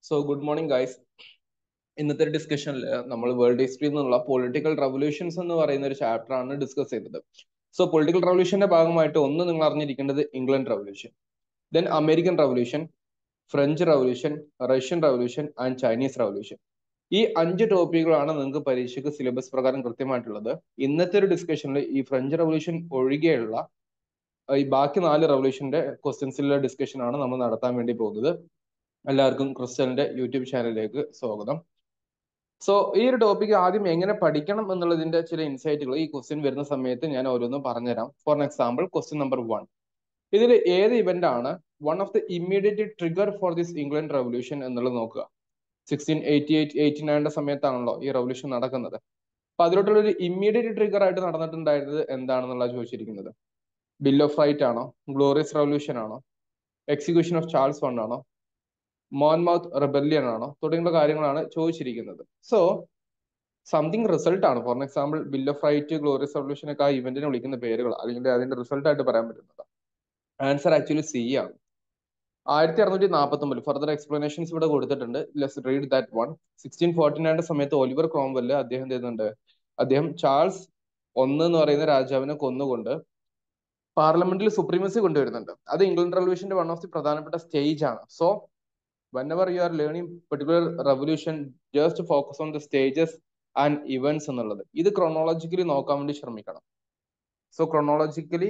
So good morning, guys. ഇന്നത്തെ ഡിസ്കഷനിൽ നമ്മൾ വേൾഡ് ഹിസ്റ്ററി എന്നുള്ള പൊളിറ്റിക്കൽ റവല്യൂഷൻസ് എന്ന് പറയുന്ന ഒരു ചാപ്റ്റർ ആണ് ഡിസ്കസ് ചെയ്തത്. സോ പൊളിറ്റിക്കൽ റവല്യൂഷന്റെ ഭാഗമായിട്ട് ഒന്ന് നിങ്ങൾ അറിഞ്ഞിരിക്കേണ്ടത് England revolution, then American revolution, French revolution, Russian revolution and Chinese revolution. ഈ 5 ടോപ്പിക്കുകളാണ് നിങ്ങൾക്ക് പരീക്ഷയ്ക്ക് സിലബസ് പ്രകാരം കൃത്യമായിട്ടുള്ളത്. ഇന്നത്തെ ഒരു ഡിസ്കഷനിൽ ഈ ഫ്രഞ്ച് റവല്യൂഷൻ ഒഴികെയുള്ള ഈ ബാക്കി 4 റവല്യൂഷന്റെ ക്വസ്റ്റ്യൻസിലുള്ള ഡിസ്കഷൻ ആണ് നമ്മൾ നടത്താൻ വേണ്ടി പോകുന്നത്. എല്ലാവർക്കും ക്രിസ്റ്റലിന്റെ യൂട്യൂബ് ചാനലിലേക്ക് സ്വാഗതം. സോ ഈ ഒരു ടോപ്പിക് ആദ്യം എങ്ങനെ പഠിക്കണം എന്നുള്ളതിന്റെ ചില ഇൻസൈറ്റുകൾ ഈ ക്വസ്റ്റ്യൻ വരുന്ന സമയത്ത് ഞാൻ ഓരോന്നും പറഞ്ഞുതരാം. ഫോർ എക്സാമ്പിൾ, ക്വസ്റ്റ്യൻ നമ്പർ 1, ഇതിൽ ഏത് ഇവന്റ് ആണ് one of the immediate trigger for this England revolution എന്നുള്ളത് നോക്കുക. 1688-89 സമയത്താണല്ലോ ഈ റവല്യൂഷൻ നടക്കുന്നത്. അപ്പൊ അതിലോട്ടുള്ള ഒരു ഇമ്മീഡിയറ്റ് ട്രിഗർ ആയിട്ട് നടന്നിട്ടുണ്ടായിരുന്നത് എന്താണെന്നുള്ള ചോദിച്ചിരിക്കുന്നത്. ബിൽ ഓഫ് റൈറ്റ് ആണോ, ഗ്ലോറിയസ് റവല്യൂഷൻ ആണോ, എക്സിക്യൂഷൻ ഓഫ് ചാൾസ് വൺ ആണോ, മോൺമൗത്ത് റെബല്യൻ ആണോ, തുടങ്ങിയുള്ള കാര്യങ്ങളാണ് ചോദിച്ചിരിക്കുന്നത്. സോ സംതിങ് റിസൾട്ട് ആണ്. For example, bill of right, glorious revolution ഒക്കെ ആ ഇവന്റിനെ വിളിക്കുന്ന പേരുകൾ, അല്ലെങ്കിൽ അതിന്റെ റിസൾട്ട് ആയിട്ട് പറയാൻ പറ്റുന്നത്. ആൻസർ ആക്ച്വലി സി ആണ്. 1649. ഫർദർ എക്സ്പ്ലനേഷൻസ് ഇവിടെ കൊടുത്തിട്ടുണ്ട്. Let's read that one. 1649 സമയത്ത് ഒലിവർ ക്രോംവെല് അദ്ദേഹം ചെയ്യുന്നുണ്ട്, അദ്ദേഹം ചാൾസ് ഒന്ന് എന്ന് പറയുന്ന രാജാവിനെ കൊന്നുകൊണ്ട് പാർലമെന്റിൽ സുപ്രീമസി കൊണ്ടുവരുന്നുണ്ട്. അത് ഇംഗ്ലണ്ട് റവല്യൂഷന്റെ വൺ ഓഫ് ദി പ്രധാനപ്പെട്ട സ്റ്റേജ് ആണ്. So whenever you are learning particular revolution, just focus on the stages and events എന്നുള്ളത്. ഇത് ക്രോണോളജിക്കലി നോക്കാൻ വേണ്ടി ശ്രമിക്കണം. സോ ക്രോണോളജിക്കലി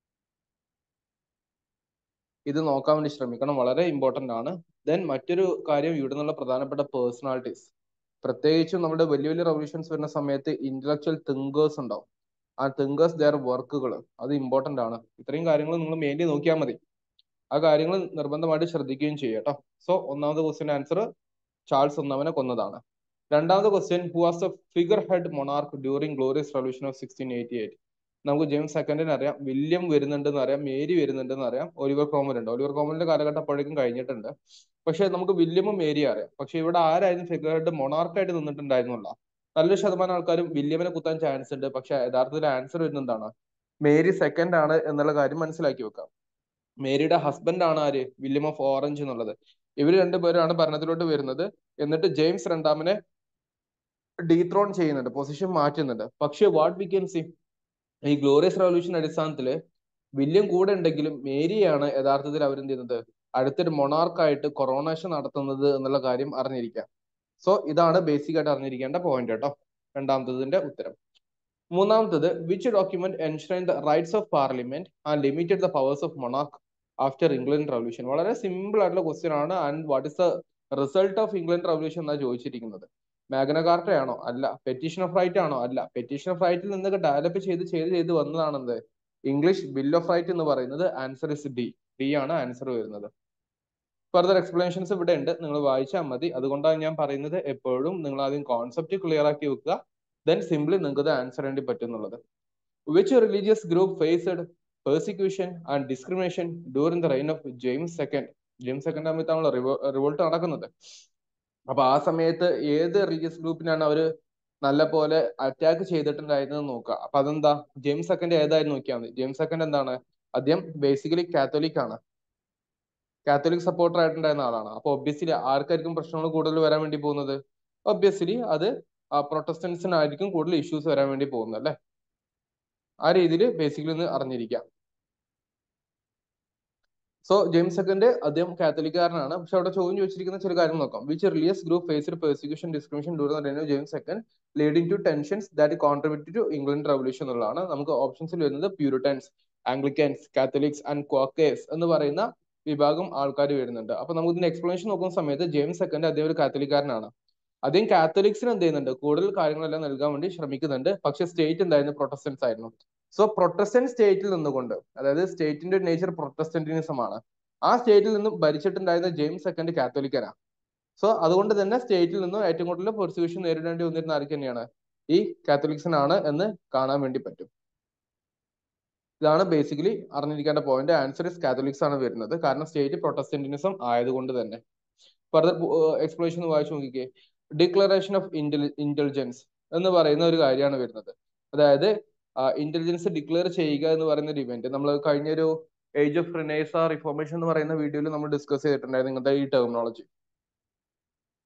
ഇത് നോക്കാൻ വേണ്ടി ശ്രമിക്കണം, വളരെ ഇമ്പോർട്ടന്റ് ആണ്. ദെൻ മറ്റൊരു കാര്യം, ഇവിടെ നിന്നുള്ള പ്രധാനപ്പെട്ട പേഴ്സണാലിറ്റീസ്, പ്രത്യേകിച്ചും നമ്മുടെ വലിയ വലിയ റവല്യൂഷൻസ് വരുന്ന സമയത്ത് ഇന്റലക്ച്വൽ തിങ്കേഴ്സ് ഉണ്ടാവും. ആ തിങ്കേഴ്സ് ദെയർ വർക്കുകൾ, അത് ഇമ്പോർട്ടന്റ് ആണ്. ഇത്രയും കാര്യങ്ങൾ നിങ്ങൾ മെയിൻലി നോക്കിയാൽ മതി. ആ കാര്യങ്ങൾ നിർബന്ധമായിട്ട് ശ്രദ്ധിക്കുകയും ചെയ്യുക കേട്ടോ. സോ ഒന്നാമത്തെ ക്വസ്റ്റ്യൻ ആൻസർ ചാൾസ് ഒന്നാമനെ കൊന്നതാണ്. രണ്ടാമത്തെ question, who was the figurehead monarch during glorious revolution of 1688. നമുക്ക് ജെയിംസ് സെക്കൻഡിനെ അറിയാം, വില്യം വരുന്നുണ്ടെന്ന് അറിയാം, മേരി വരുന്നുണ്ടെന്ന് അറിയാം, ഒലിവർ ക്രോംവെൽ ഉണ്ട്. ഒലിവർ ക്രോംവെലിന്റെ കാലഘട്ടം അപ്പോഴേക്കും കഴിഞ്ഞിട്ടുണ്ട്. പക്ഷെ നമുക്ക് വില്യമും മേരിയും അറിയാം. പക്ഷെ ഇവിടെ ആരായിരുന്നു ഫിഗർ ഹെഡ് മൊണാർക്കായിട്ട് നിന്നിട്ടുണ്ടായിരുന്നില്ല. നല്ലൊരു ശതമാനം ആൾക്കാരും വില്യമിനെ കുത്താൻ ചാൻസ് ഉണ്ട്. പക്ഷെ യഥാർത്ഥത്തിൽ ആൻസർ വരുന്നത് എന്താണ്? മേരി സെക്കൻഡ് ആണ് എന്നുള്ള കാര്യം മനസ്സിലാക്കി വെക്കാം. മേരിയുടെ ഹസ്ബൻഡ് ആണ് ആര്? വില്യം ഓഫ് ഓറഞ്ച് എന്നുള്ളത്. ഇവർ രണ്ടുപേരാണ് ഭരണത്തിലോട്ട് വരുന്നത്. എന്നിട്ട് ജെയിംസ് രണ്ടാമനെ ഡീത്രോൺ ചെയ്യുന്നുണ്ട്, പൊസിഷൻ മാറ്റുന്നുണ്ട്. പക്ഷെ വാട്ട് വി ക്യാൻ സി, ഈ ഗ്ലോറിയസ് റവല്യൂഷൻ അടിസ്ഥാനത്തില് വില്യം കൂടെ ഉണ്ടെങ്കിലും മേരിയാണ് യഥാർത്ഥത്തിൽ അവരെന്ത് ചെയ്യുന്നത്, അടുത്തൊരു മൊണാർക്കായിട്ട് കൊറോണേഷൻ നടത്തുന്നത് എന്നുള്ള കാര്യം അറിഞ്ഞിരിക്കാം. സോ ഇതാണ് ബേസിക് ആയിട്ട് അറിഞ്ഞിരിക്കേണ്ട പോയിന്റ് കേട്ടോ, രണ്ടാമത്തതിന്റെ ഉത്തരം. മൂന്നാമത്തത്, which document enshrine the rights of parliament and limited the powers of monarch after England revolution. വളരെ സിമ്പിൾ ആയിട്ടുള്ള ക്വസ്റ്റ്യൻ ആണ്. And what is the result of England revolution എന്നാണ് ചോദിച്ചിരിക്കുന്നത്. മാഗ്ന കാർട്ട ആണോ? അല്ല. പെറ്റീഷൻ ഓഫ് റൈറ്റ് ആണോ? അല്ല. Petition of റൈറ്റിൽ നിന്നൊക്കെ ഡെവലപ്പ് ചെയ്ത് വന്നതാണെന്ത്, ഇംഗ്ലീഷ് ബിൽ ഓഫ് റൈറ്റ് എന്ന് പറയുന്നത്. Answer is D. ഡി ആണ് ആൻസർ വരുന്നത്. ഫർദർ എക്സ്പ്ലനേഷൻസ് ഇവിടെ ഉണ്ട്, നിങ്ങൾ വായിച്ചാൽ മതി. അതുകൊണ്ടാണ് ഞാൻ പറയുന്നത്, എപ്പോഴും നിങ്ങൾ ആദ്യം കോൺസെപ്റ്റ് ക്ലിയർ ആക്കി വെക്കുക, ദെൻ സിംപ്ലി നിങ്ങൾക്ക് ഇത് ആൻസർ വേണ്ടി പറ്റുന്നുള്ളത്. Which religious group faced persecution and discrimination during the reign of James II? James second ആകുമ്പോഴത്താണല്ലോ റിവോൾട്ട് നടക്കുന്നത്. അപ്പൊ ആ സമയത്ത് ഏത് റിലീജിയസ് ഗ്രൂപ്പിനാണ് അവര് നല്ല പോലെ അറ്റാക്ക് ചെയ്തിട്ടുണ്ടായിരുന്നത് നോക്കുക. അപ്പൊ അതെന്താ, ജെയിംസ് സെക്കൻഡ് ഏതായിരുന്നു നോക്കിയാൽ മതി. ജെയിംസ് സെക്കൻഡ് എന്താണ്, അദ്ദേഹം ബേസിക്കലി കാത്തോലിക് ആണ്, കാത്തോലിക് സപ്പോർട്ടർ ആയിട്ടുണ്ടായിരുന്ന ആളാണ്. അപ്പൊ ഒബ്വിയസ്ലി ആർക്കായിരിക്കും പ്രശ്നങ്ങൾ കൂടുതൽ വരാൻ വേണ്ടി പോകുന്നത്? ഒബ്വിയസ്ലി അത് പ്രൊട്ടസ്റ്റന്റ്സിനായിരിക്കും കൂടുതൽ ഇഷ്യൂസ് വരാൻ വേണ്ടി പോകുന്നത് അല്ലെ. ആ രീതിയിൽ ബേസിക്കലി ഒന്ന് അറിഞ്ഞിരിക്കാം. സോ ജെയിംസ് സെക്കൻഡ് അദ്ദേഹം കാത്തലിക്കാരനാണ്. പക്ഷെ അവിടെ ചോദ്യം ചോദിച്ചിരിക്കുന്ന ചില കാര്യം നോക്കാം. Which religious group faced persecution discrimination during the reign of James second leading to tensions that contributed to England revolution എന്നുള്ളതാണ്. നമുക്ക് ഓപ്ഷൻസിൽ വരുന്നത് Puritans, Anglicans, Catholics and Quakers എന്ന് പറയുന്ന വിഭാഗം ആൾക്കാർ വരുന്നുണ്ട്. അപ്പൊ നമുക്ക് ഇതിന്റെ എക്സ്പ്ലനേഷൻ നോക്കുന്ന സമയത്ത് ജെയിംസ് സെക്കൻഡ് അദ്ദേഹം ഒരു കാത്തലിക്കാരനാണ്. അദ്ദേഹം കാത്തലിക്സിന് എന്ത് ചെയ്യുന്നുണ്ട്, കൂടുതൽ കാര്യങ്ങളെല്ലാം നൽകാൻ വേണ്ടി ശ്രമിക്കുന്നുണ്ട്. പക്ഷെ സ്റ്റേറ്റ് എന്തായിരുന്നു, പ്രൊട്ടസ്റ്റൻസ് ആയിരുന്നു. സോ പ്രൊട്ടസ്റ്റന്റ് സ്റ്റേറ്റിൽ നിന്നുകൊണ്ട്, അതായത് സ്റ്റേറ്റിന്റെ നേച്ചർ പ്രൊട്ടസ്റ്റന്റിനിസം ആണ്, ആ സ്റ്റേറ്റിൽ നിന്നും ഭരിച്ചിട്ടുണ്ടായിരുന്ന ജെയിംസ് സെക്കൻഡ് കാത്തോലിക്കനാണ്. സോ അതുകൊണ്ട് തന്നെ സ്റ്റേറ്റിൽ നിന്നും ഏറ്റവും കൂടുതൽ പെർസിക്യൂഷൻ നേരിടേണ്ടി വന്നിരുന്ന ആർക്ക് തന്നെയാണ്, ഈ കാത്തലിക്സിനാണ് എന്ന് കാണാൻ വേണ്ടി പറ്റും. ഇതാണ് ബേസിക്കലി അറിഞ്ഞിരിക്കേണ്ട പോയിന്റ്. ആൻസർ ഇസ് കാത്തലിക്സ് ആണ് വരുന്നത്, കാരണം സ്റ്റേറ്റ് പ്രൊട്ടസ്റ്റന്റിനിസം ആയതുകൊണ്ട് തന്നെ. ഫർദർ എക്സ്പ്ലനേഷൻ വായിച്ചു നോക്കിക്കേ. ഡിക്ലറേഷൻ ഓഫ് ഇന്റലിജൻസ് എന്ന് പറയുന്ന ഒരു കാര്യമാണ് വരുന്നത്. അതായത് ഇന്റലിജൻസ് ഡിക്ലെയർ ചെയ്യുക എന്ന് പറയുന്ന ഒരു ഇവന്റ് നമ്മൾ കഴിഞ്ഞൊരു ഏജ് ഓഫ് റിനേസ റിഫോർമേഷൻ എന്ന് പറയുന്ന വീഡിയോയിൽ നമ്മൾ ഡിസ്കസ് ചെയ്തിട്ടുണ്ടായിരുന്നു ഇങ്ങനത്തെ ഈ ടെർമിനോളജി.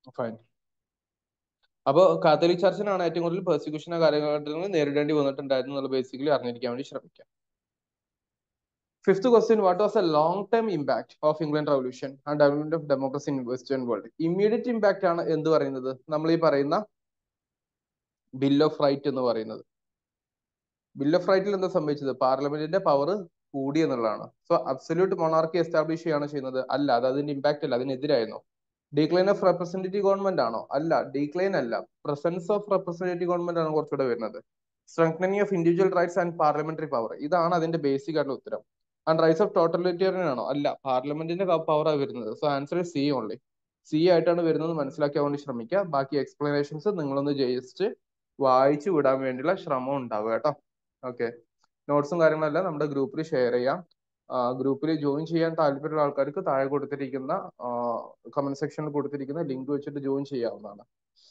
ഫൈൻ. അപ്പോൾ കാത്തലിക് ചർച്ചിനാണ് ഏറ്റവും കൂടുതൽ പെർസിക്യൂഷനോ കാര്യങ്ങൾ നേരിടേണ്ടി വന്നിട്ടുണ്ടായിരുന്നു എന്നുള്ള ബേസിക്കലി അറിഞ്ഞിരിക്കാൻ വേണ്ടി ശ്രമിക്കാം. Fifth question, what was the long-term impact of England Revolution and development of democracy in Western world? Immediate impact ആണ് എന്ത് പറയുന്നത്, നമ്മൾ ഈ പറയുന്ന ബിൽ ഓഫ് റൈറ്റ് എന്ന് പറയുന്നത്. ബിൽ ഓഫ് റൈറ്റിൽ എന്താ സംഭവിച്ചത്? പാർലമെന്റിന്റെ പവർ കൂടി എന്നുള്ളതാണ്. സോ അബ്സല്യൂട്ട് മൊണാർക്കി എസ്റ്റാബ്ലിഷ് ചെയ്യാണ് ചെയ്യുന്നത്? അല്ല. അത് അതിന്റെ ഇമ്പാക്ട് അല്ല, അതിനെതിരായിരുന്നു. ഡീക്ലൈൻ ഓഫ് റെപ്രസെന്റേറ്റീവ് ഗവൺമെന്റ് ആണോ? അല്ല, ഡീക്ലൈൻ അല്ല, പ്രസൻസ് ഓഫ് റെപ്രസെന്റേറ്റീവ് ഗവൺമെന്റ് ആണ് കുറച്ചുകൂടെ വരുന്നത്. Strengthening of individual rights and parliamentary power, ഇതാണ് അതിന്റെ ബേസിക് ആയിട്ടുള്ള ഉത്തരം. ആൻഡ് റൈറ്റ്സ് ഓഫ് ടോട്ടലിറ്റേറിയൻ ആണോ? അല്ല, പാർലമെന്റിന്റെ പവറാണ് വരുന്നത്. So answer C only. C ആയിട്ടാണ് വരുന്നത് മനസ്സിലാക്കാൻ വേണ്ടി ശ്രമിക്കുക. ബാക്കി എക്സ്പ്ലനേഷൻസ് നിങ്ങളൊന്ന് ജസ്റ്റ് വായിച്ചു വിടാൻ വേണ്ടിയുള്ള ശ്രമം ഉണ്ടാവുക കേട്ടോ. ഓക്കെ, നോട്ട്സും കാര്യങ്ങളെല്ലാം നമ്മുടെ ഗ്രൂപ്പിൽ ഷെയർ ചെയ്യാം. ഗ്രൂപ്പിൽ ജോയിൻ ചെയ്യാൻ താല്പര്യമുള്ള ആൾക്കാർക്ക് താഴെ കൊടുത്തിരിക്കുന്ന കമന്റ് സെക്ഷനിൽ കൊടുത്തിരിക്കുന്ന ലിങ്ക് വെച്ചിട്ട് ജോയിൻ ചെയ്യാവുന്നതാണ്.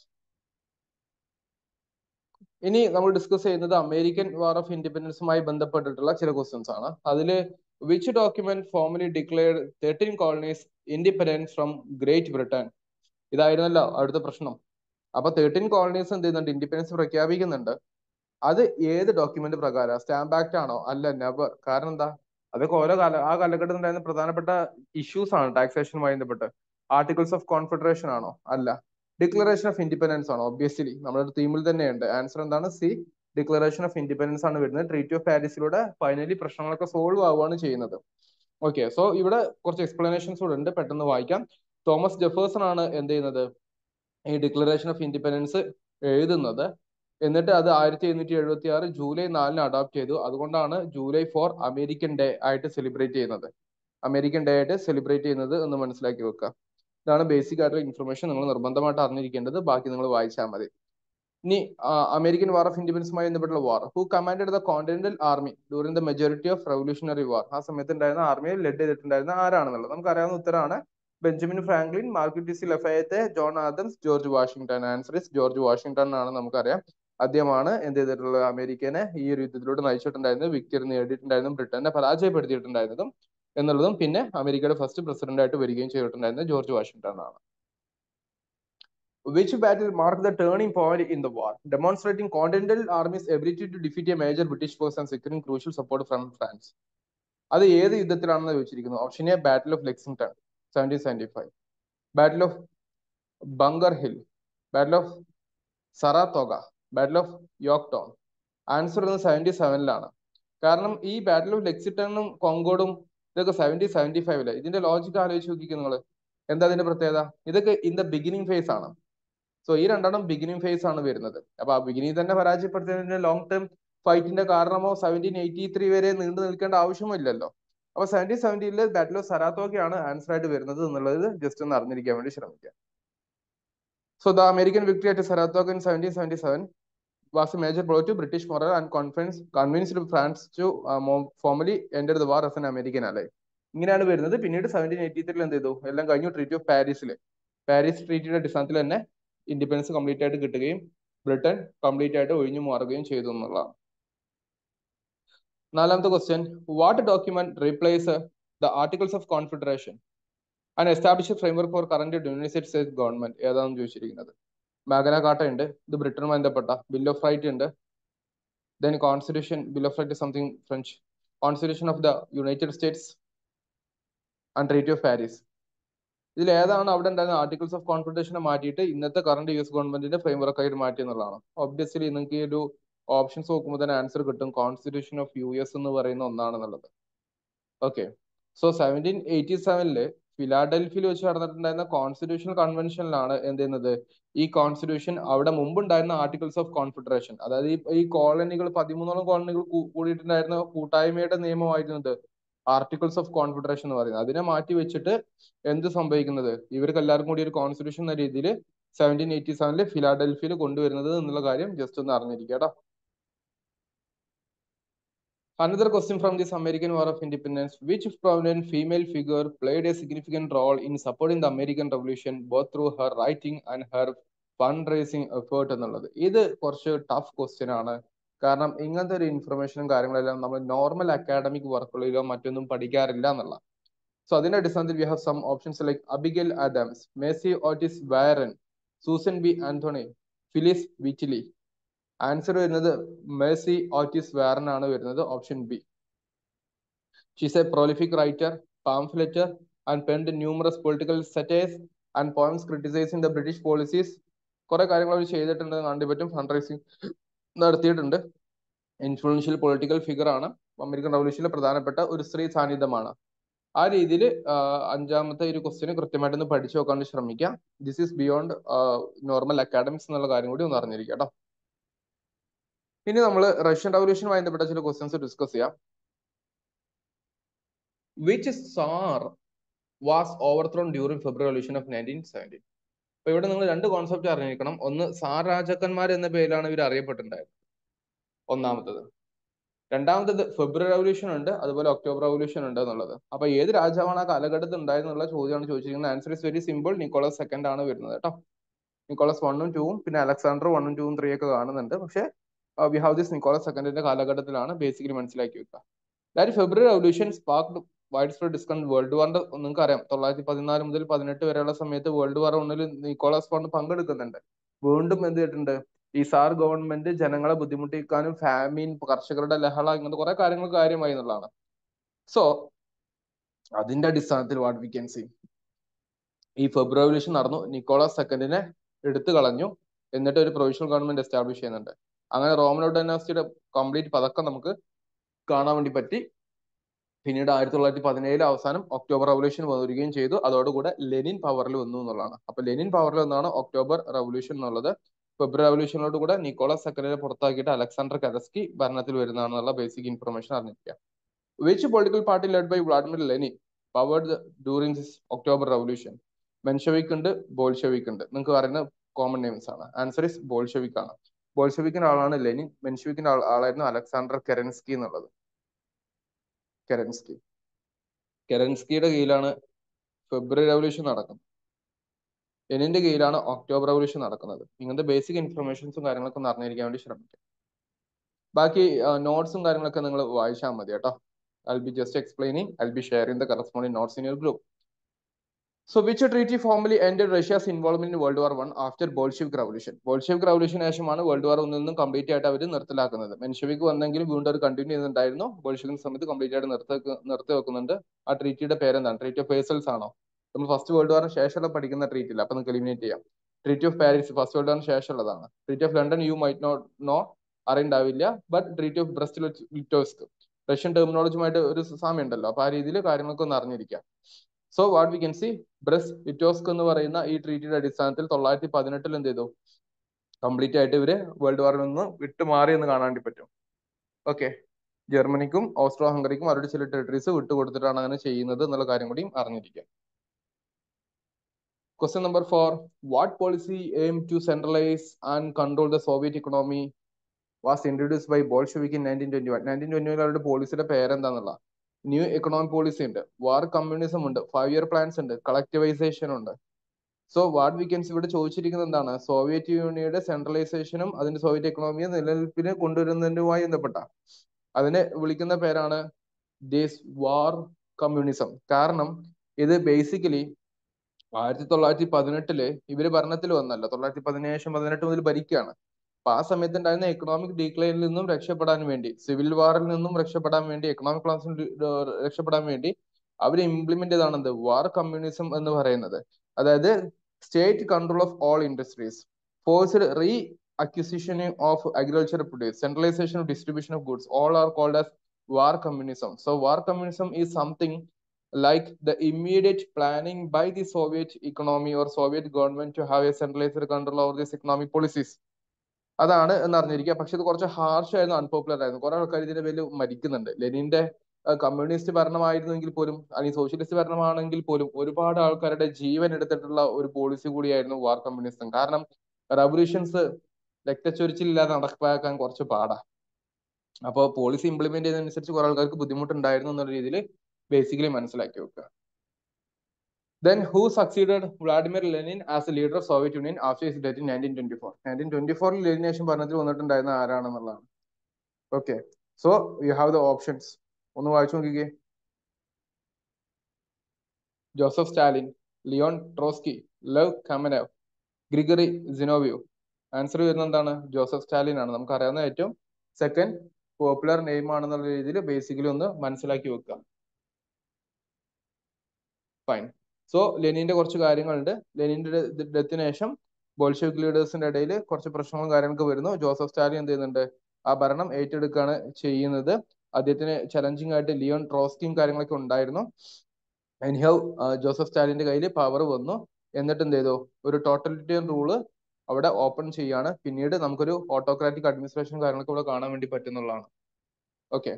ഇനി നമ്മൾ ഡിസ്കസ് ചെയ്യുന്നത് അമേരിക്കൻ വാർ ഓഫ് ഇൻഡിപെൻഡൻസുമായി ബന്ധപ്പെട്ടിട്ടുള്ള ചില ക്വസ്റ്റ്യൻസ് ആണ്. അതില് which document formally declared 13 colonies independence from Great Britain? ഇതായിരുന്നല്ലോ അടുത്ത പ്രശ്നം. അപ്പൊ 13 കോളനീസ് എന്ത് ചെയ്യുന്നുണ്ട്? ഇൻഡിപെൻഡൻസ് പ്രഖ്യാപിക്കുന്നുണ്ട്. അത് ഏത് ഡോക്യുമെന്റ് പ്രകാരം? സ്റ്റാമ്പ് ആക്ട് ആണോ? അല്ല, നെവർ. കാരണം എന്താ? അതൊക്കെ ആ കാലഘട്ടത്തിൽ ഉണ്ടായിരുന്ന പ്രധാനപ്പെട്ട ഇഷ്യൂസ് ആണ് ടാക്സേഷനുമായി ബന്ധപ്പെട്ട്. ആർട്ടിക്കിൾസ് ഓഫ് കോൺഫെഡറേഷൻ ആണോ? അല്ല. ഡിക്ലറേഷൻ ഓഫ് ഇൻഡിപെൻഡൻസ് ആണോ? ഒബ്വിയസ്ലി നമ്മുടെ തീമിൽ തന്നെയുണ്ട്. ആൻസർ എന്താണ്? സി, ഡിക്ലറേഷൻ ഓഫ് ഇൻഡിപെൻഡൻസ് ആണ് വരുന്നത്. ട്രീറ്റി ഓഫ് പാരീസിലൂടെ ഫൈനലി പ്രശ്നങ്ങളൊക്കെ സോൾവ് ആവുകയാണ് ചെയ്യുന്നത്. ഓക്കെ, സോ ഇവിടെ കുറച്ച് എക്സ്പ്ലനേഷൻസ് കൂടെ ഉണ്ട്, പെട്ടെന്ന് വായിക്കാം. തോമസ് ജെഫേഴ്സൺ ആണ് എന്ത് ചെയ്യുന്നത്? ഈ ഡിക്ലറേഷൻ ഓഫ് ഇൻഡിപെൻഡൻസ് എഴുതുന്നത്. എന്നിട്ട് അത് 1776 ജൂലൈ 4 അഡോപ്റ്റ് ചെയ്തു. അതുകൊണ്ടാണ് ജൂലൈ 4 അമേരിക്കൻ ഡേ ആയിട്ട് സെലിബ്രേറ്റ് ചെയ്യുന്നത്. അമേരിക്കൻ ഡേ ആയിട്ട് സെലിബ്രേറ്റ് ചെയ്യുന്നത് എന്ന് മനസ്സിലാക്കി വെക്കുക. ഇതാണ് ബേസിക് ആയിട്ടുള്ള ഇൻഫർമേഷൻ, നിങ്ങൾ നിർബന്ധമായിട്ട് അറിഞ്ഞിരിക്കേണ്ടത്. ബാക്കി നിങ്ങൾ വായിച്ചാൽ മതി. ഇനി അമേരിക്കൻ വാർ ഓഫ് ഇൻഡിപെൻഡൻസുമായി ബന്ധപ്പെട്ടുള്ള war. Who commanded the continental army during the majority of revolutionary war? ആ സമയത്ത് ഉണ്ടായിരുന്ന ആർമിയെ ലീഡ് ചെയ്തിട്ടുണ്ടായിരുന്ന ആരാണെന്നുള്ളത് നമുക്ക് അറിയാവുന്ന ഉത്തരമാണ്. Benjamin Franklin, Marquis de Lafayette, John Adams, George Washington. Answer is George Washington ആണ് നമുക്കറിയാം. അദ്ദേഹമാണ് എന്ത് ചെയ്തിട്ടുള്ളത്? അമേരിക്കനെ ഈ ഒരു യുദ്ധത്തിലൂടെ നയിച്ചിട്ടുണ്ടായിരുന്നത്, വിക്ടറി നേടിയിട്ടുണ്ടായിരുന്നതും ബ്രിട്ടനെ പരാജയപ്പെടുത്തിയിട്ടുണ്ടായിരുന്നതും എന്നുള്ളതും പിന്നെ അമേരിക്കയുടെ ഫസ്റ്റ് പ്രസിഡന്റ് ആയിട്ട് വരികയും ചെയ്തിട്ടുണ്ടായിരുന്നത് ജോർജ് വാഷിംഗ്ടൺ ആണ്. Which battle marked the turning point in the war, demonstrating Continental Army's ability to defeat a major British force and securing crucial support from France? അത് ഏത് യുദ്ധത്തിലാണെന്ന് ചോദിച്ചിരിക്കുന്നു. Option A, battle of Lexington 1775, battle of Bunker Hill, battle of Saratoga, battle of Yorktown. Answer 77-ലാണ്. കാരണം ഈ battle of ലെക്സിംഗ്ടണും കോങ്കോർഡും ഇതൊക്കെ 1775. ഇതിന്റെ logic ആലോചിച്ച് നോക്കിക്കുക നിങ്ങൾ. എന്താ അതിന്റെ പ്രത്യേകത? ഇതൊക്കെ ഇൻ ദ ബിഗിനിങ് ഫേസ് ആണ്. സോ ഈ രണ്ടെണ്ണം ബിഗിനിങ് ഫേസ് ആണ് വരുന്നത്. അപ്പൊ ആ ബിഗിനിങ് തന്നെ പരാജയപ്പെടുത്തുന്നതിന്റെ ലോങ് ടേം ഫൈറ്റിന്റെ കാരണമോ 1783 വരെ നീണ്ടു നിൽക്കേണ്ട ആവശ്യമില്ലല്ലോ. അപ്പൊ 1770 ബാറ്റിൽ ഓഫ് സറാത്തോഗയാണ് ആൻസർ ആയിട്ട് വരുന്നത് എന്നുള്ളത് ജസ്റ്റ് ഒന്ന് അറിഞ്ഞിരിക്കാൻ വേണ്ടി ശ്രമിക്കുക. So the American victory at Saratoga in 1777 was a major blow to British morale and convinced France to formally enter the war as an American ally. ഇങ്ങനെയാണ് വരുന്നത്. പിന്നീട് 1783 എന്ത് ചെയ്തു? എല്ലാം കഴിഞ്ഞു. ട്രീറ്റി ഓഫ് പാരീസ് ട്രീറ്റിയുടെ അടിസ്ഥാനത്തിൽ തന്നെ ഇൻഡിപെൻഡൻസ് കംപ്ലീറ്റ് ആയിട്ട് കിട്ടുകയും ബ്രിട്ടൻ കംപ്ലീറ്റ് ആയിട്ട് ഒഴിഞ്ഞു മാറുകയും ചെയ്തു എന്നുള്ളതാണ്. നാലാമത്തെ question, what document replace the articles of confederation and establish framework for current United States government? ഏതാണെന്ന് ചോദിച്ചിരിക്കുന്നത്. മാഗ്ന കാർട്ട ഉണ്ട്, ഇത് ബ്രിട്ടനുമായി ബന്ധപ്പെട്ട. ബിൽ ഓഫ് റൈറ്റ് ഉണ്ട്, then constitution. Bill of Rights is something French. Constitution of the United States and Treaty of Paris. ഇതിൽ ഏതാണ് അവിടെ ഉണ്ടായിരുന്ന ആർട്ടിക്കിൾസ് ഓഫ് കോൺഫെഡറേഷനെ മാറ്റിയിട്ട് ഇന്നത്തെ കറന്റ് US ഗവൺമെന്റിന്റെ ഫ്രെയിംവർക്ക് ആയിട്ട് മാറ്റി എന്നുള്ളതാണ്. ഒബ്വിയസ്ലി നിങ്ങൾക്ക് ഈ ഒരു ഓപ്ഷൻസ് നോക്കുമ്പോൾ തന്നെ ആൻസർ കിട്ടും. കോൺസ്റ്റിറ്റ്യൂഷൻ ഓഫ് US എന്ന് പറയുന്ന ഒന്നാണെന്നുള്ളത്. ഓക്കെ, സോ 1787 ഫിലാഡൽഫിയയിൽ വെച്ച് നടന്നിട്ടുണ്ടായിരുന്ന കോൺസ്റ്റിറ്റ്യൂഷണൽ കൺവെൻഷനിലാണ് എന്ത് ചെയ്യുന്നത്? ഈ കോൺസ്റ്റിറ്റ്യൂഷൻ അവിടെ മുമ്പുണ്ടായിരുന്ന ആർട്ടിക്കിൾസ് ഓഫ് കോൺഫെഡറേഷൻ, അതായത് ഈ കോളനികൾ 13ഓളം കോളനികൾ കൂടിയിട്ടുണ്ടായിരുന്ന കൂട്ടായ്മയുടെ നിയമമായിരുന്നത് ആർട്ടിക്കിൾസ് ഓഫ് കോൺഫെഡറേഷൻ എന്ന് പറയുന്നത്. അതിനെ മാറ്റി വെച്ചിട്ട് എന്ത് സംഭവിക്കുന്നത്? ഇവർക്ക് എല്ലാവർക്കും കൂടി ഒരു കോൺസ്റ്റിറ്റ്യൂഷൻ എന്ന രീതിയിൽ 1787 ഫിലാഡൽഫിയയിൽ കൊണ്ടുവരുന്നത് എന്നുള്ള കാര്യം ജസ്റ്റ് ഒന്ന് അറിഞ്ഞിരിക്കുക കേട്ടോ. Another question from this American War of Independence: which prominent female figure played a significant role in supporting the American Revolution both through her writing and her fundraising effort? എന്നുള്ളത് ഇത് കുറച്ച് ടഫ് ക്വസ്റ്റ്യൻ ആണ്. കാരണം ഇങ്ങനത്തെ ഒരു ഇൻഫർമേഷനും കാര്യങ്ങളെല്ലാം നമ്മൾ normal academic വർക്കുകളിലോ മറ്റൊന്നും പഠിക്കാറില്ല എന്നുള്ള. സോ അതിന്റെ അടിസ്ഥാനത്തിൽ we have some options like Abigail Adams, Mercy Otis Warren, Susan B Anthony, Phillis Wheatley. Answer വരുന്നത് മേഴ്സി ഓറ്റിസ് വാരൻ ആണ് വരുന്നത്, option B. She's a prolific writer, pamphleteer, and penned numerous political satires and poems criticizing the British policies. കുറെ കാര്യങ്ങൾ അവർ ചെയ്തിട്ടുണ്ട്, കാണാൻ പറ്റും. Fund raising നടത്തിയിട്ടുണ്ട്. Influential political figure ആണ്. അമേരിക്കൻ റവല്യൂഷനിലെ പ്രധാനപ്പെട്ട ഒരു സ്ത്രീ സാന്നിധ്യമാണ്. ആ രീതിയിൽ അഞ്ചാമത്തെ ഒരു ക്വസ്റ്റ്യന് കൃത്യമായിട്ടൊന്ന് പഠിച്ചു നോക്കാൻ വേണ്ടി ശ്രമിക്കാം. This is beyond normal academics എന്നുള്ള കാര്യം കൂടി ഒന്ന് അറിഞ്ഞിരിക്കുക കേട്ടോ. ഇനി നമ്മൾ റഷ്യൻ റവല്യൂഷനുമായി ബന്ധപ്പെട്ട ചില ക്വസ്റ്റ്യൻസ് ഡിസ്കസ് ചെയ്യാം. Which Tsar was overthrown during February Revolution of 1917? അപ്പൊ ഇവിടെ നിങ്ങൾ രണ്ട് കോൺസെപ്റ്റ് അറിഞ്ഞിരിക്കണം. ഒന്ന്, സാർ രാജാക്കന്മാർ എന്ന പേരിലാണ് ഇവർ അറിയപ്പെട്ടിട്ടുണ്ടായത്, ഒന്നാമത്തത്. രണ്ടാമത്തത്, ഫെബ്രുവരി റവല്യൂഷൻ ഉണ്ട്, അതുപോലെ ഒക്ടോബർ റവല്യൂഷൻ ഉണ്ട് എന്നുള്ളത്. അപ്പൊ ഏത് രാജാവാണ് ആ കാലഘട്ടത്തിൽ ഉണ്ടായെന്നുള്ള ചോദ്യമാണ് ചോദിച്ചിരിക്കുന്നത്. Answer is very simple, Nicholas second ആണ് വരുന്നത് കേട്ടോ. നിക്കോളസ് 1ഉം 2ഉം പിന്നെ അലക്സാണ്ടർ 1ഉം 2ഉം 3 ഒക്കെ കാണുന്നുണ്ട്. പക്ഷേ വി ഹാവ് ദിസ് നിക്കോളസ് സെക്കൻഡിന്റെ കാലഘട്ടത്തിലാണ് ബേസിക്കലി മനസ്സിലാക്കി വെക്കുക. That February revolution sparked widespread discount. World വാറിന്റെ നിങ്ങൾക്ക് അറിയാം, 1914 മുതൽ 18 വരെയുള്ള സമയത്ത് വേൾഡ് വാർ 1 നിക്കോളാസ് ഫണ്ട് പങ്കെടുക്കുന്നുണ്ട്. വീണ്ടും എന്ത് ചെയ്തിട്ടുണ്ട്, ഈ സാർ ഗവൺമെന്റ് ജനങ്ങളെ ബുദ്ധിമുട്ടിക്കാനും ഫാമിൻ, കർഷകരുടെ ലഹള, ഇങ്ങനത്തെ കുറെ കാര്യങ്ങൾ കാര്യമായി എന്നുള്ളതാണ്. സോ അതിന്റെ അടിസ്ഥാനത്തിൽ വാട്ട് വി ക്യാൻ സി, ഈ ഫെബ്രുവരി റവല്യൂഷൻ നടന്നു, നിക്കോളാസ് സെക്കൻഡിനെ എടുത്തു കളഞ്ഞു, എന്നിട്ട് ഒരു പ്രൊവിഷണൽ ഗവൺമെന്റ് എസ്റ്റാബ്ലിഷ് ചെയ്യുന്നുണ്ട്. അങ്ങനെ റോമൻ ഡൈനാസ്റ്റിയുടെ കംപ്ലീറ്റ് പതക്കം നമുക്ക് കാണാൻ വേണ്ടി പറ്റി. പിന്നീട് 1917 അവസാനം ഒക്ടോബർ റവല്യൂഷൻ വരികയും ചെയ്തു. അതോടുകൂടെ ലെനിൻ പവറിൽ വന്നു എന്നുള്ളതാണ്. അപ്പൊ ലെനിൻ പവറിൽ വന്നാണ് ഒക്ടോബർ റവല്യൂഷൻ എന്നുള്ളത്. ഫെബ്രുവരി റവല്യൂഷനോട് കൂടെ നിക്കോളാസ് സെക്കൻഡിനെ പുറത്താക്കിയിട്ട് അലക്സാണ്ടർ കെറസ്കി ഭരണത്തിൽ വരുന്നതാണെന്നുള്ള ബേസിക് ഇൻഫർമേഷൻ അറിഞ്ഞിരിക്കുക. Which political party led by Vladimir Lenin powered during this October revolution? Menshevik ഉണ്ട്, ബോൾഷെവിക് ഉണ്ട്. നിങ്ങൾക്ക് പറയുന്ന കോമൺ നെയിംസ് ആണ്. ആൻസർ ഇസ് ബോൾഷെവിക് ആണ്. ബോൾഷെവിക്കിന്റെ ആളാണ് ലെനിൻ, മെൻഷവിക്കിന്റെ ആളായിരുന്നു അലക്സാണ്ടർ കെറൻസ്കി എന്നുള്ളത്. കെറൻസ്കിയുടെ കീഴിലാണ് ഫെബ്രുവരി റവല്യൂഷൻ നടക്കുന്നത്. ലെനിന്റെ കീഴിലാണ് ഒക്ടോബർ റവല്യൂഷൻ നടക്കുന്നത്. ഇങ്ങനത്തെ ബേസിക് ഇൻഫർമേഷൻസും കാര്യങ്ങളൊക്കെ ഒന്ന് അറിഞ്ഞിരിക്കാൻ വേണ്ടി ശ്രമിക്കുക. ബാക്കി നോട്ട്സും കാര്യങ്ങളൊക്കെ നിങ്ങൾ വായിച്ചാൽ മതി കേട്ടോ. I'll be just explaining, I'll be sharing the corresponding notes in your group. So which treaty formally ended Russia's involvement in World War I after Bolshevik Revolution? Bolshevik Revolution ശേഷമാണ് വേൾഡ് വാർ ഒന്നും complete ആയിട്ട് അവർ നിർത്തലാക്കുന്നത്. Menshevik വന്നെങ്കിലും വീണ്ടും അത് continue ചെയ്യുന്നുണ്ടായിരുന്നു. Bolshevik സമയത്ത് complete ആയിട്ട് നിർത്തി വെക്കുന്നുണ്ട്. ആ ട്രീറ്റിയുടെ പേരെന്താണ്? ട്രീറ്റി ഓഫ് വേഴ്സൽസ് ആണോ? നമ്മൾ ഫസ്റ്റ് വേൾഡ് വാറിന് ശേഷമുള്ള പഠിക്കുന്ന ട്രീറ്റി ഇല്ല, അപ്പൊ നമുക്ക് എലിമിനേറ്റ് ചെയ്യാം. Treaty of Paris first world വാറിന് ശേഷമുള്ളതാണ്. Treaty of London you might not know, അറിയുണ്ടാവില്ല. But treaty of Brest Litovsk, Russian ടെർമിനോളജിയുമായിട്ട് ഒരു സാമ്യം ഉണ്ടല്ലോ, അപ്പൊ ആ രീതിയിൽ കാര്യങ്ങളൊക്കെ ഒന്ന് അറിഞ്ഞിരിക്കാം. So what we can see, Brest Litovsk എന്ന് പറയുന്ന ഈ ട്രീറ്റിയുടെ അടിസ്ഥാനത്തിൽ 1918 എന്ത് ചെയ്തു, കംപ്ലീറ്റ് ആയിട്ട് ഇവര് വേൾഡ് വാറിൽ നിന്ന് വിട്ടുമാറി എന്ന് കാണാൻ വേണ്ടി പറ്റും. ഓക്കെ, ജർമ്മനിക്കും ഓസ്ട്രോ ഹംഗറിക്കും അവരുടെ ചില ടെറിട്ടറീസ് വിട്ടുകൊടുത്തിട്ടാണ് അങ്ങനെ ചെയ്യുന്നത് എന്നുള്ള കാര്യം കൂടി അറിഞ്ഞിരിക്കുക. Question number 4. What policy aimed to centralize and control the Soviet economy was introduced by Bolshevik in 1921? 1921 അവരുടെ പോളിസിയുടെ പേരെന്താന്നുള്ള? ന്യൂ എക്കണോമിക് പോളിസി ഉണ്ട്, വാർ കമ്മ്യൂണിസം ഉണ്ട്, 5-year പ്ലാൻസ് ഉണ്ട്, കളക്ടിവൈസേഷൻ ഉണ്ട്. So what we can see, ഇവിടെ ചോദിച്ചിരിക്കുന്നത് എന്താണ്? സോവിയറ്റ് യൂണിയന്റെ സെൻട്രലൈസേഷനും അതിന്റെ സോവിയറ്റ് എക്കണോമിയെ നിലനിൽപ്പിന് കൊണ്ടുവരുന്നതിനുമായി ബന്ധപ്പെട്ട അതിനെ വിളിക്കുന്ന പേരാണ് ദിസ് വാർ കമ്മ്യൂണിസം. കാരണം ഇത് ബേസിക്കലി 1918 ഇവര് ഭരണത്തിൽ വന്നല്ലോ, 1917 18 മുതൽ ഭരിക്കുകയാണ്. അപ്പൊ ആ സമയത്ത് ഉണ്ടായിരുന്ന എക്കണോമിക് ഡീക്ലൈനിൽ നിന്നും രക്ഷപ്പെടാൻ വേണ്ടി, സിവിൽ വാറിൽ നിന്നും രക്ഷപ്പെടാൻ വേണ്ടി, എക്കണോമിക് ക്ലാസിൽ രക്ഷപ്പെടാൻ വേണ്ടി അവർ ഇംപ്ലിമെന്റ് ചെയ്താണെന്ത് വാർ കമ്മ്യൂണിസം എന്ന് പറയുന്നത്. അതായത് state control of all industries, forced requisition of agriculture produce, centralisation of distribution of goods, all are called as war communism. So war communism is something like the immediate planning by the Soviet economy or Soviet government to have a centralized control over these economic policies. അതാണ് എന്ന് അറിഞ്ഞിരിക്കുക. പക്ഷെ ഇത് കുറച്ച് harsh ആയിരുന്നു, unpopular ആയിരുന്നു. കുറെ ആൾക്കാർ ഇതിന്റെ പേരിൽ മരിക്കുന്നുണ്ട്. ലെനിന്റെ കമ്മ്യൂണിസ്റ്റ് ഭരണമായിരുന്നെങ്കിൽ പോലും, അല്ലെങ്കിൽ സോഷ്യലിസ്റ്റ് ഭരണമാണെങ്കിൽ പോലും ഒരുപാട് ആൾക്കാരുടെ ജീവൻ എടുത്തിട്ടുള്ള ഒരു പോളിസി കൂടിയായിരുന്നു വാർ കമ്മ്യൂണിസം. കാരണം റവല്യൂഷൻസ് രക്തച്ചൊരിച്ചിലില്ലാതെ നടപ്പാക്കാൻ കുറച്ച് പാടാ. അപ്പോൾ പോളിസി ഇംപ്ലിമെന്റ് ചെയ്യുന്നതനുസരിച്ച് കുറെ ആൾക്കാർക്ക് ബുദ്ധിമുട്ടുണ്ടായിരുന്നു എന്നുള്ള രീതിയിൽ ബേസിക്കലി മനസ്സിലാക്കി വെക്കുക. Then who succeeded Vladimir Lenin as a leader of Soviet Union after his death in 1924? 1924 Lenin ശേഷം ഭരണത്തിൽ വന്നിട്ടുണ്ടായിരുന്ന ആരാണെന്നുള്ളതാണ്. Okay, so you have the options. ഒന്ന് വായിച്ചു നോക്കിക്കേ. Joseph Stalin, Leon Trotsky, Lev Kamenev, Grigory Zinoviev. Answer വരുന്നത് എന്താണ്? Joseph Stalin ആണ്. നമുക്ക് അറിയാവുന്ന ഏറ്റവും സെക്കൻഡ് പോപ്പുലർ നെയിം ആണെന്നുള്ള രീതിയിൽ ബേസിക്കലി ഒന്ന് മനസ്സിലാക്കി വെക്കുക. ഫൈൻ. സോ ലെനിന്റെ കുറച്ച് കാര്യങ്ങളുണ്ട്. ലെനിന്റെ ഡെത്തിന് ശേഷം ബോൾഷെവിക് ലീഡേഴ്സിന്റെ ഇടയിൽ കുറച്ച് പ്രശ്നങ്ങളും കാര്യങ്ങളൊക്കെ വരുന്നു. ജോസഫ് സ്റ്റാലിൻ എന്ത് ചെയ്യുന്നുണ്ട്? ആ ഭരണം ഏറ്റെടുക്കുകയാണ് ചെയ്യുന്നത്. അദ്ദേഹത്തിന് ചലഞ്ചിങ് ആയിട്ട് ലിയോൺ ട്രോസ്കിയും കാര്യങ്ങളൊക്കെ ഉണ്ടായിരുന്നു. എനിഹൗ ജോസഫ് സ്റ്റാലിന്റെ കയ്യിൽ പവർ വന്നു. എന്നിട്ട് എന്ത് ചെയ്തു? ഒരു ടോട്ടലിറ്റേറിയൻ റൂള് അവിടെ ഓപ്പൺ ചെയ്യാണ്. പിന്നീട് നമുക്കൊരു ഓട്ടോക്രാറ്റിക് അഡ്മിനിസ്ട്രേഷൻ കാര്യങ്ങളൊക്കെ ഇവിടെ കാണാൻ വേണ്ടി പറ്റുന്നുള്ളതാണ്. ഓക്കെ.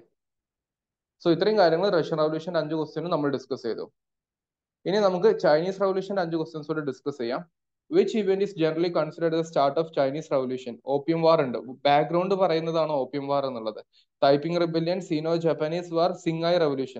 സോ ഇത്രയും കാര്യങ്ങൾ റഷ്യൻ റവല്യൂഷൻ 5 ക്വസ്റ്റ്യനും നമ്മൾ ഡിസ്കസ് ചെയ്തു. ഇനി നമുക്ക് ചൈനീസ് റവല്യൂഷൻ 5 ക്വസ്റ്റ്യൻസ് കൂടെ ഡിസ്കസ് ചെയ്യാം. Which event is generally considered the start of Chinese revolution? Opium war ഉണ്ട്. ബാക്ക്ഗ്രൗണ്ട് പറയുന്നതാണ് ഓപ്പിയം വാർ എന്നുള്ളത്. Taiping rebellion, Sino Japanese war, സിംഗായ് റവല്യൂഷൻ.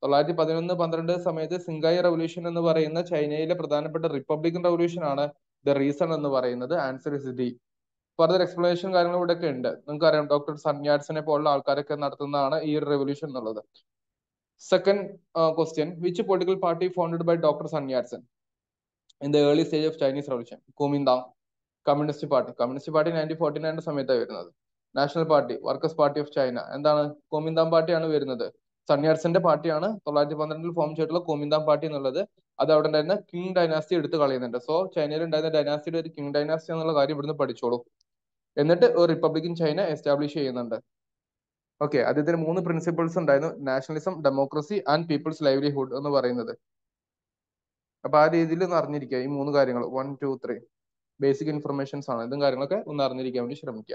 911-12 സമയത്ത് സിംഗായ് റവല്യൂഷൻ എന്ന് പറയുന്ന ചൈനയിലെ പ്രധാനപ്പെട്ട റിപ്പബ്ലിക്കൻ റവല്യൂഷൻ ആണ് ദ റീസൺ എന്ന് പറയുന്നത്. Answer is D. Further explanation കാര്യങ്ങൾ ഇവിടെ ഒക്കെ ഉണ്ട്. നിങ്ങൾക്ക് അറിയാം, ഡോക്ടർ സൺ യാറ്റ്സനെ പോലുള്ള ആൾക്കാരൊക്കെ നടത്തുന്നതാണ് ഈ റെവല്യൂഷൻ എന്നുള്ളത്. Second question, which political party founded by doctor Sun Yat-sen in the early stage of Chinese revolution? Kuomintang. Communist party. Communist party 1949 സമയത്താണ് വരുന്നത്. National party, workers party of China. എന്താണ്? Kuomintang പാർട്ടിയാണ് വരുന്നത്. സൺ യാറ്റ്സന്റെ പാർട്ടിയാണ് 912 form ചെയ്തിട്ടുള്ള Kuomintang party എന്നുള്ളത്. അത് അവിടെ ഉണ്ടായിരുന്ന കിങ് ഡൈനാസ്റ്റി എടുത്ത് കളയുന്നുണ്ട്. സോ ചൈനയിൽ ഉണ്ടായിരുന്ന ഡൈനാസ്റ്റിയുടെ ഒരു കിങ് ഡൈനാസ്റ്റി എന്നുള്ള കാര്യം ഇവിടുന്ന് പഠിച്ചോളൂ. എന്നിട്ട് ഒരു റിപ്പബ്ലിക്കൻ ചൈന എസ്റ്റാബ്ലിഷ് ചെയ്യുന്നുണ്ട്. ഓക്കെ. അദ്ദേഹത്തിന് 3 പ്രിൻസിപ്പിൾസ് ഉണ്ടായിരുന്നു: nationalism, democracy and people's livelihood എന്ന് പറയുന്നത്. അപ്പൊ ആ രീതിയിൽ ഒന്ന് അറിഞ്ഞിരിക്കുക ഈ 3 കാര്യങ്ങൾ. 1, 2, 3 ബേസിക് ഇൻഫർമേഷൻസ് ആണ്. ഇതും കാര്യങ്ങളൊക്കെ ഒന്ന് അറിഞ്ഞിരിക്കാൻ വേണ്ടി ശ്രമിക്കുക.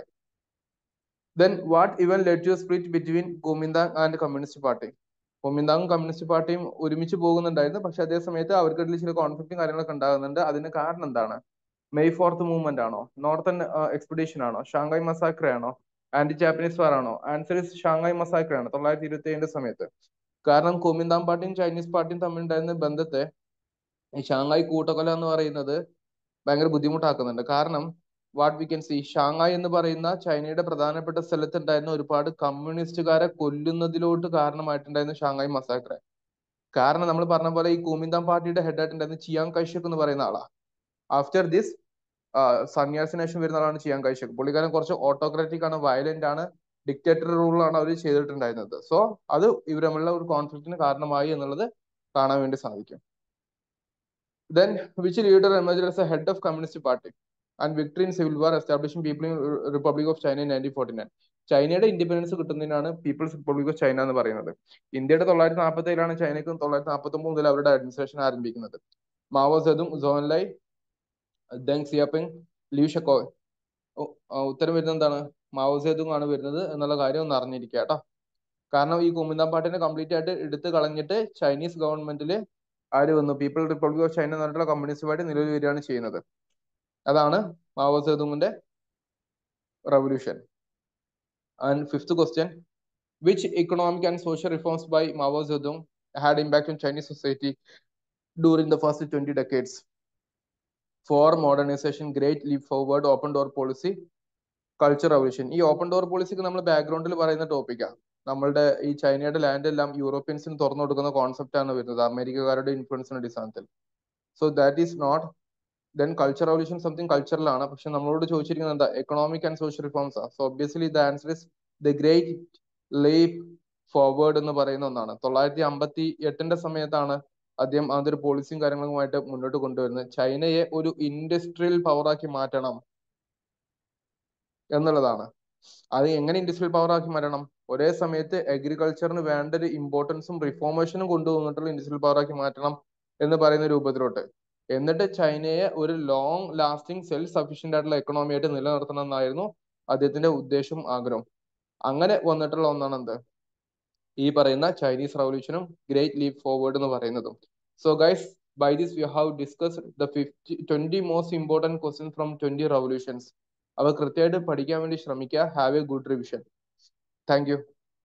Then what event led to split between Kuomintang and communist party? കുമിന്താങ്ങും കമ്മ്യൂണിസ്റ്റ് പാർട്ടിയും ഒരുമിച്ച് പോകുന്നുണ്ടായിരുന്നു. പക്ഷെ അതേ സമയത്ത് അവർക്കിടയിൽ ചില കോൺഫ്ലിക്റ്റും കാര്യങ്ങളൊക്കെ ഉണ്ടാകുന്നുണ്ട്. അതിന് കാരണം എന്താണ്? മെയ് 4th മൂവ്മെന്റ് ആണോ? നോർത്തേൺ എക്സ്പെഡിഷൻ ആണോ? ഷാങ്ഹായ് മസാക്ര ആണോ? ആന്റി ജാപ്പനീസ് വാർ ആണോ? ആൻസർ ഇസ് ഷാങ്ഹായ് മസാക്ര ആണ് 927 സമയത്ത്. കാരണം കുമിന്താങ് പാർട്ടിയും ചൈനീസ് പാർട്ടിയും തമ്മിൽ ഉണ്ടായിരുന്ന ബന്ധത്തെ ഈ ഷാങ്ഹായ് കൂട്ടക്കൊല എന്ന് പറയുന്നത് ഭയങ്കര ബുദ്ധിമുട്ടാക്കുന്നുണ്ട്. കാരണം what we can see, Shanghai എന്ന് പറയുന്ന ചൈനയുടെ പ്രധാനപ്പെട്ട സ്ഥലത്ത് ഉണ്ടായിരുന്ന ഒരുപാട് കമ്മ്യൂണിസ്റ്റുകാരെ കൊല്ലുന്നതിലോട്ട് കാരണമായിട്ടുണ്ടായിരുന്ന ഷാങ്ഹായ് മസാക്ര. കാരണം നമ്മൾ പറഞ്ഞ പോലെ ഈ കുമിന്താങ് പാർട്ടിയുടെ ഹെഡ് ആയിട്ടുണ്ടായിരുന്ന ചിയാങ് കൈഷക് എന്ന് പറയുന്ന ആളാ. ആഫ്റ്റർ ദിസ് സന്യാസിന് ശേഷം വരുന്ന ആളാണ് ചിയാങ് കൈഷക്. പുള്ളിക്കാരൻ കുറച്ച് ഓട്ടോക്രാറ്റിക് ആണ്, വയലന്റ് ആണ്, ഡിക്റ്റേറ്റർ റൂളാണ് അവർ ചെയ്തിട്ടുണ്ടായിരുന്നത്. സോ അത് ഇവർ തമ്മിലുള്ള ഒരു കോൺഫ്ലിക്റ്റിന് കാരണമായി എന്നുള്ളത് കാണാൻ വേണ്ടി സാധിക്കും. Then which leader emerged as a head of Communist Party and victory in civil war establishing People's Republic of China in 1949? ചൈനയുടെ ഇൻഡിപെൻഡൻസ് കിട്ടുന്നതിനാണ് പീപ്പിൾസ് റിപ്പബ്ലിക് ഓഫ് ചൈന എന്ന് പറയുന്നത്. ഇന്ത്യയുടെ 947 ചൈനയ്ക്ക് 949 മുതൽ അവരുടെ അഡ്മിനിസ്ട്രേഷൻ ആരംഭിക്കുന്നത്. Mao Zedong, Zhou Enlai, Deng Xiaoping, Li Shaoqi. ഉത്തരം വരുന്നത് എന്താണ്? മാവോ സെതുങ് ആണ് വരുന്നത് എന്നുള്ള കാര്യം ഒന്ന് അറിഞ്ഞിരിക്കുക കേട്ടോ. കാരണം ഈ കുമിന്താങ് പാർട്ടിനെ കംപ്ലീറ്റ് ആയിട്ട് എടുത്തു കളഞ്ഞിട്ട് ചൈനീസ് ഗവൺമെന്റിൽ ആര് വന്നു? പീപ്പിൾ റിപ്പബ്ലിക് ഓഫ് ചൈന എന്ന് പറഞ്ഞിട്ടുള്ള കമ്മ്യൂണിസ്റ്റ് പാർട്ടി നിലവിൽ വരികയാണ് ചെയ്യുന്നത്. അതാണ് മാവോ സെതുങ്ങിന്റെ revolution. And fifth question, which economic and social reforms by Mao Zedong had impact on Chinese society during the first 20 decades? Four modernisation, great leap forward, open door policy, culture revolution. ഈ open door പോളിസിക്ക് നമ്മൾ ബാക്ക്ഗ്രൗണ്ടിൽ പറയുന്ന ടോപ്പിക്കാണ്. നമ്മളുടെ ഈ ചൈനയുടെ land എല്ലാം യൂറോപ്യൻസിന് തുറന്നു കൊടുക്കുന്ന കോൺസെപ്റ്റ് ആണ് വരുന്നത് അമേരിക്കക്കാരുടെ ഇൻഫ്ലുവൻസിന്റെ അടിസ്ഥാനത്തിൽ. So that is not. Then culture revolution something കൾച്ചറലാണ്. പക്ഷെ നമ്മളോട് ചോദിച്ചിരിക്കുന്നത് എന്താ? എക്കണോമിക് ആൻഡ് സോഷ്യൽ റിഫോംസ് ആണ്. So obviously the answer is the great leap forward എന്ന് പറയുന്ന ഒന്നാണ്. 958 സമയത്താണ് അദ്ദേഹം അതൊരു പോളിസിയും കാര്യങ്ങളുമായിട്ട് മുന്നോട്ട് കൊണ്ടുവരുന്നത്. ചൈനയെ ഒരു ഇൻഡസ്ട്രിയൽ പവറാക്കി മാറ്റണം എന്നുള്ളതാണ്. അത് എങ്ങനെ ഇൻഡസ്ട്രിയൽ പവർ ആക്കി മാറ്റണം? ഒരേ സമയത്ത് അഗ്രികൾച്ചറിന് വേണ്ട ഒരു ഇമ്പോർട്ടൻസും റിഫോർമേഷനും കൊണ്ടുവന്നിട്ടുള്ള ഇൻഡസ്ട്രിയൽ പവർ ആക്കി മാറ്റണം എന്ന് പറയുന്ന രൂപത്തിലോട്ട്. എന്നിട്ട് ചൈനയെ ഒരു ലോങ് ലാസ്റ്റിംഗ് സെൽഫ് സഫീഷ്യന്റ് ആയിട്ടുള്ള എക്കണോമി ആയിട്ട് നിലനിർത്തണം എന്നായിരുന്നു അദ്ദേഹത്തിന്റെ ഉദ്ദേശവും ആഗ്രഹവും. അങ്ങനെ വന്നിട്ടുള്ള ഒന്നാണ് എന്ത്? ഈ പറയുന്ന ചൈനീസ് റവല്യൂഷനും ഗ്രേറ്റ് ലീപ് ഫോർവേഡ് എന്ന് പറയുന്നതും. So guys, by this we have discussed the 20 most important questions from 20 revolutions. അവ കൃത്യമായിട്ട് പഠിക്കാൻ വേണ്ടി ശ്രമിക്കുക. Have a good revision. Thank U.